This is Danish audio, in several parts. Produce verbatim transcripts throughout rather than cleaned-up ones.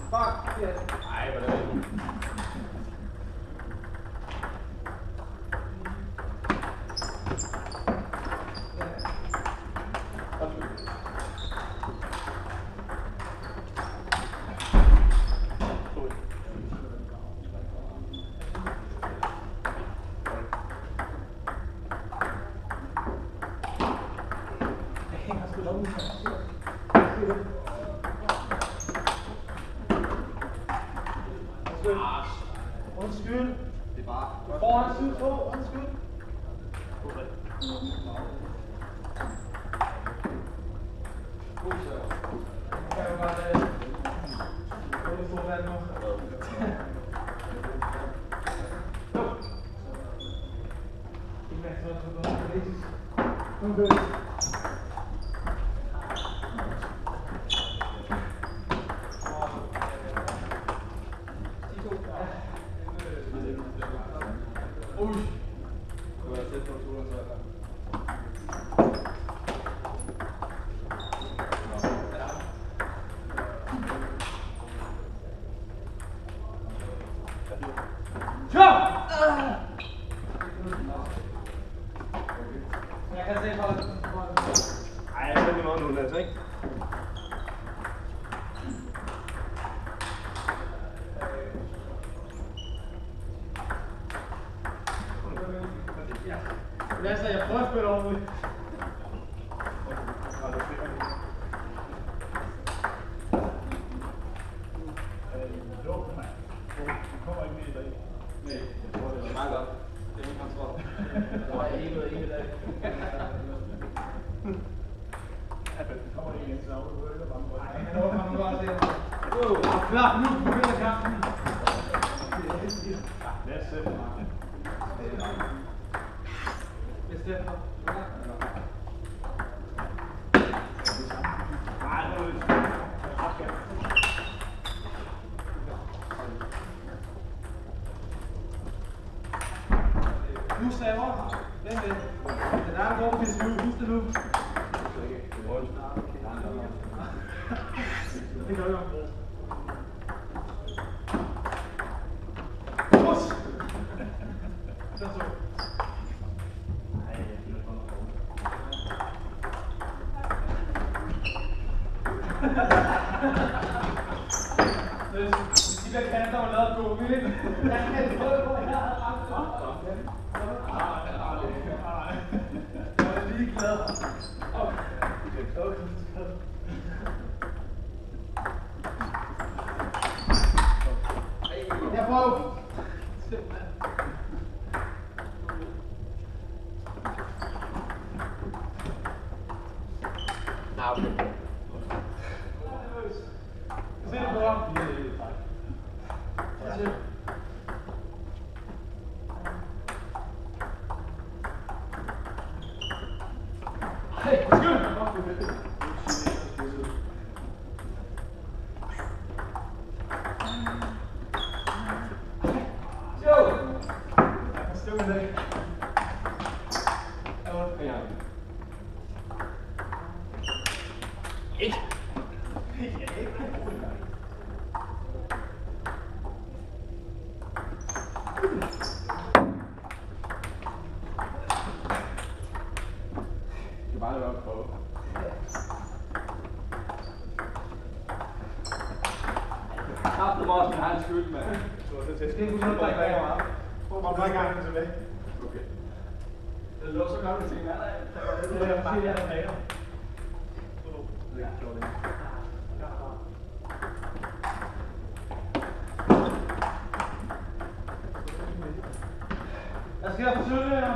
Fuck, ja. Ej, hvor er det? Undskyld. Det er bare... Foran syd på, undskyld. Kan jeg jo bare lade... Gå lidt for vand nu. Ikke vand, så er det noget politisk. Nu gør det. Ui. Du har tæt på turen, så er der. Jeg kan se for det. Ej, jeg er noget nu, altså, ikke? Lasse, jeg prøver at spille ordentligt. kommer ikke mere i dag. Nej, jeg tror, det er meget godt. Det er min kontrol. Der var ikke noget i dag. Det kommer ikke igen, så er det bare meget. Nej, men nu kommer du også ind. Klar, nu begynder kampen. Lad os se, Martin. Bestemt. Nej, nu er det Nu saver. Vent lidt. Den er der går på fisk nu. Husk det nu. Det gør jeg. Push! Så så. De der kanter var lavet gummi, ikke? Jeg kan prøve på, at jeg har ramt det. Jeg er lige glad. Jeg prøver. Ah, okay. Se det på ham. Se. Hey, skyld! Jo! Jeg kan stå med det. Ja. Ikke. Det er bare at prøve. Haft dem også, men har en skyld, mand. Det skal ikke kunne drikke rigtig meget. Hvor mange gange tilbage? Okay. Det lå så godt, at det er der. Det er bare der bager. Hvad skal jeg for sølle her?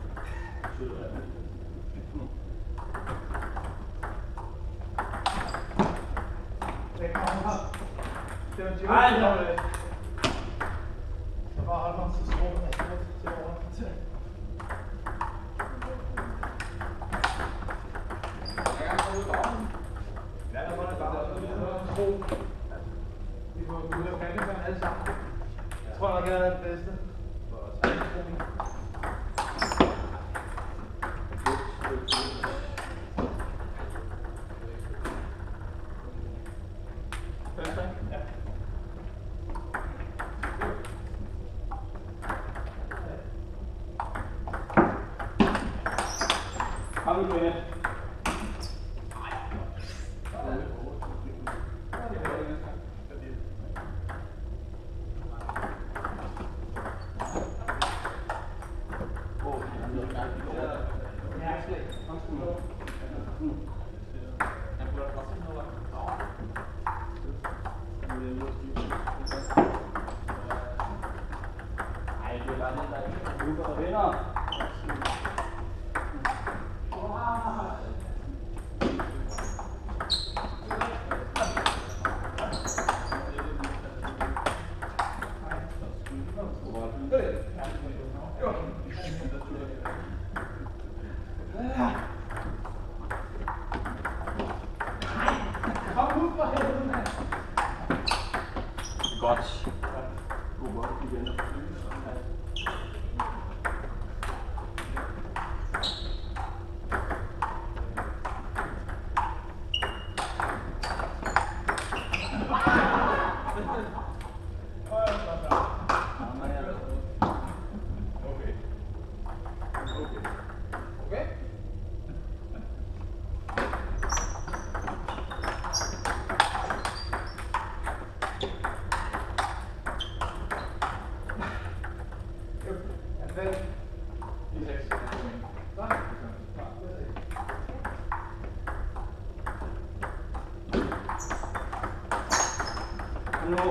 Det kommer her. Det er en joke. Ej, nå det. Så bare hold mig til skroen og skroen til over. Ja, der var det bare. Vi får gå ud af campingvand alle sammen. Jeg tror nok, jeg er det bedste. Ja. Kom nu, Bennett. Ej, det er bare den, der ikke er ude og vinder. Godt. God bold igen. Hallo.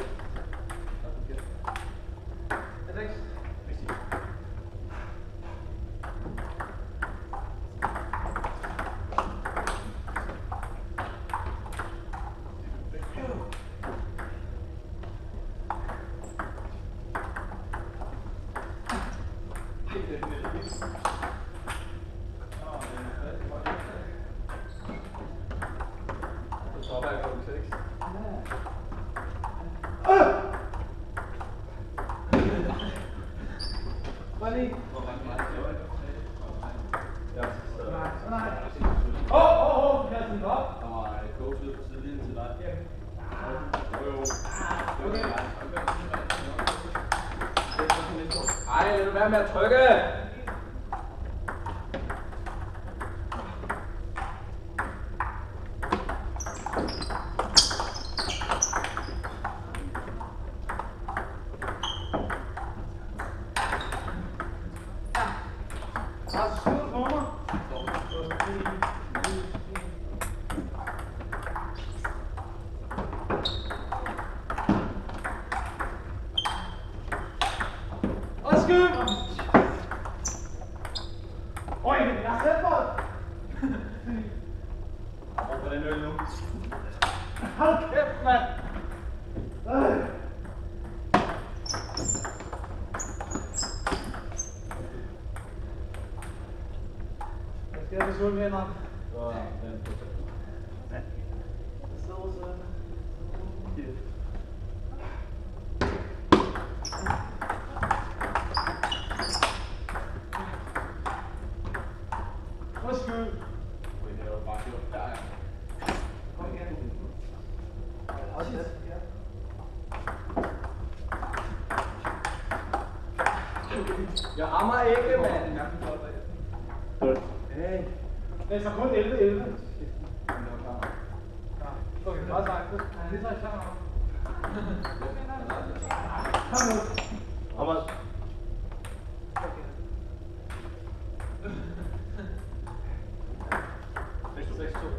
Money. Åh, åh, åh, kassen op. Der var coach ude på sidelinjen til dig. Jo, jo. Okay. Ej, lad du være med at trykke. Oj, jeg har selv bold! Hvor er den øl nu? Hold kæft, mand! Øh. Hvad skal jeg for svømme hænderne? Så er den på. Jeg sidder så. Undskyld. Det er jo bare gjort der, ja. Kom igen. Også det. Jeg rammer ikke, mand. Hey. Det er så kun elleve elleve. Okay, meget sejt. Det er så klar. Kom nu. Kom on. seks to.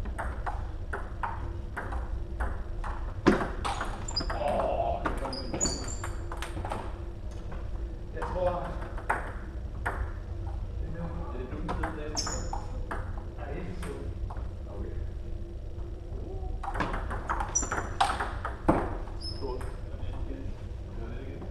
Åh, jeg tror... er det dumt siden af? Nej, det er ikke så. Okay. Stort. Gør det igen.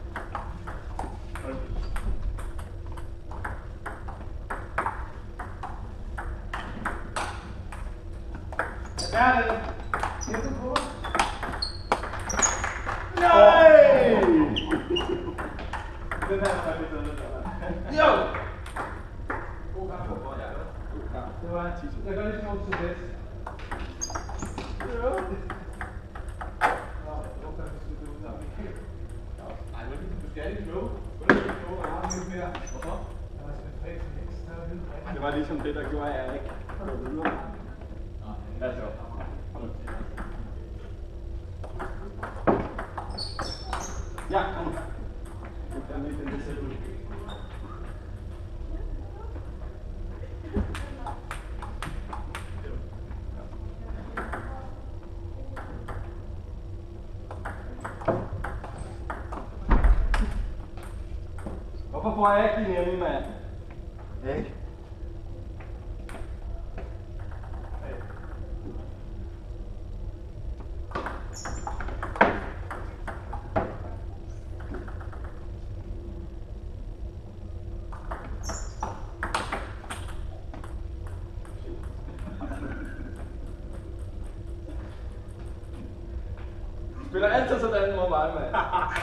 Hvad er det? Skal du på? Nej! Den her er lidt bedre. Jo! God kamp. God kamp. Det var en titel. Jeg gør lige sådan noget til det. Ja. Nå, det var faktisk lidt ud af mig. Nej, du skal ikke slå. Jeg har lidt mere. Hvorfor? Jeg har sådan en fag til heks. Det var ligesom det, der gjorde, at jeg ikke kom videre. Lad os gå. Ja, kom. Jeg kan lige den selv ud. Hvorfor får jeg ikke din hjemme, mand? Ikke? Du spiller altid sådan mod mig, mand.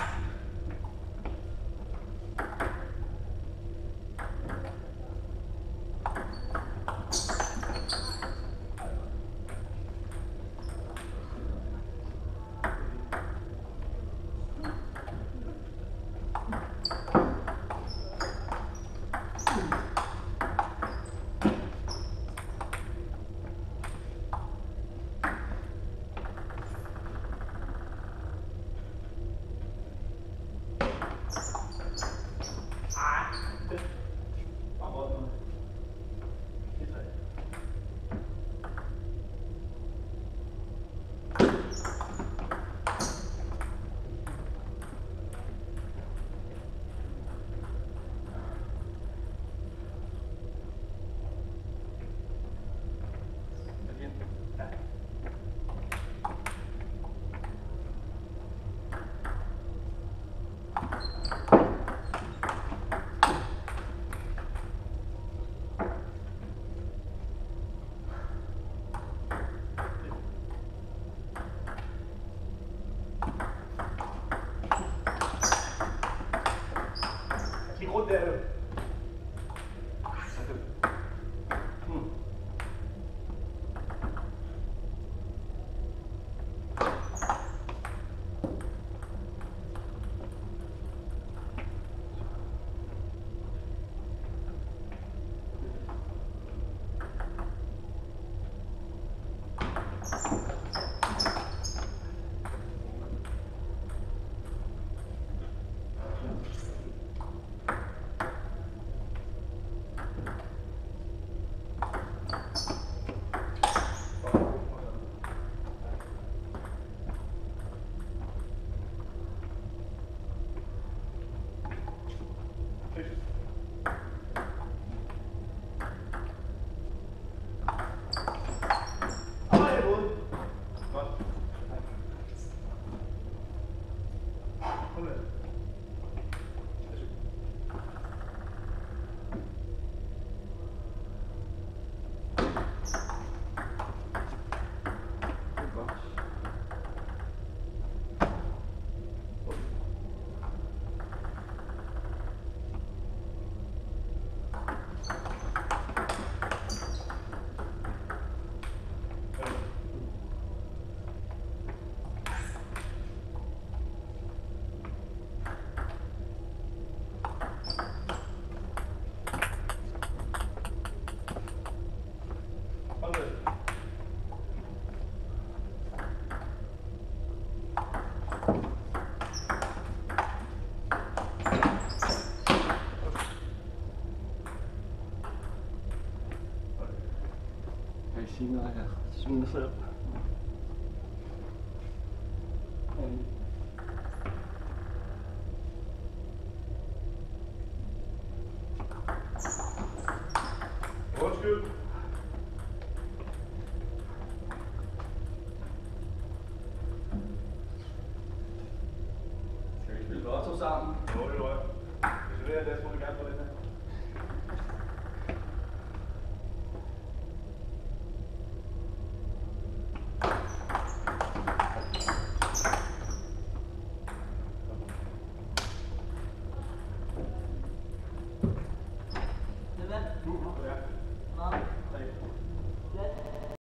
Rundt der, du. Hmm. Kan I sige noget her? Synes selv. Undskyld. Skal vi spille lotto sammen? Jo, det er det. Hvis det er det, så må vi gerne få det her.